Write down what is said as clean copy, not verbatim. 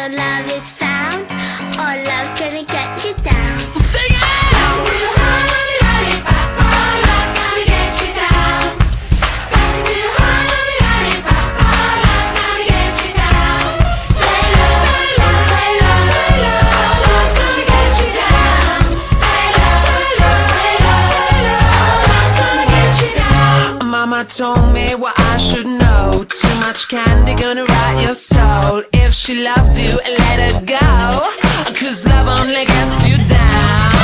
where love is found. All love's gonna get you down. Sing it! Something too hard on the lollipop. All love's gonna get you down. Something too hard on the lollipop. All love's gonna get you down. Say love, say love, say love, say love. All love's gonna get you down. Say love, say love, say love, say love. All love's gonna get you down. Mama told me what I should know. Too much candy gonna rot your soul. If she loves you, let her go, 'cause love only gets you down.